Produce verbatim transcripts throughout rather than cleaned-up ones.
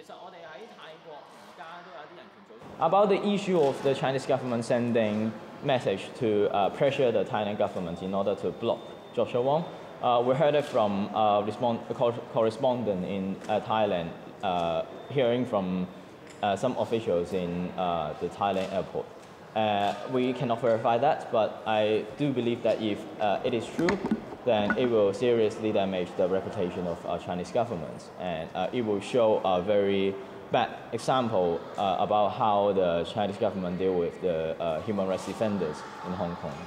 About the issue of the Chinese government sending message to uh, pressure the Thailand government in order to block Joshua Wong, uh, we heard it from uh, respond, a correspondent in uh, Thailand, uh, hearing from uh, some officials in uh, the Thailand airport. Uh, we cannot verify that, but I do believe that if uh, it is true, then it will seriously damage the reputation of our Chinese government, and uh, it will show a very bad example uh, about how the Chinese government deal with the uh, human rights defenders in Hong Kong.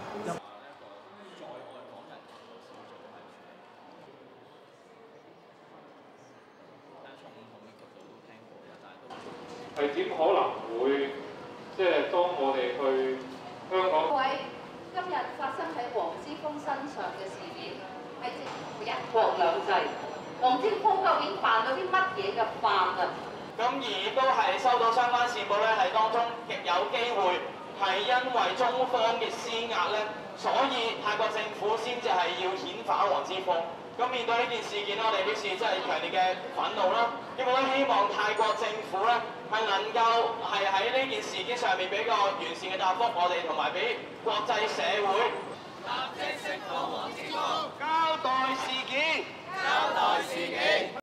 係點可能會即係當我哋去香港？各位，今日發生喺黃之鋒身上嘅事件係直頭一國兩制。黃之鋒究竟犯咗啲乜嘢嘅法啊？咁而亦都係收到相關線報咧，係當中極有機會係因為中方嘅施壓咧，所以泰國政府先至係要遣返黃之鋒。 咁面對呢件事件，我哋表示真係強烈嘅憤怒啦！亦都希望泰國政府咧係能夠係喺呢件事件上面俾個完善嘅答覆，我哋同埋俾國際社會立即釋放黃之鋒，交代事件，交代事件。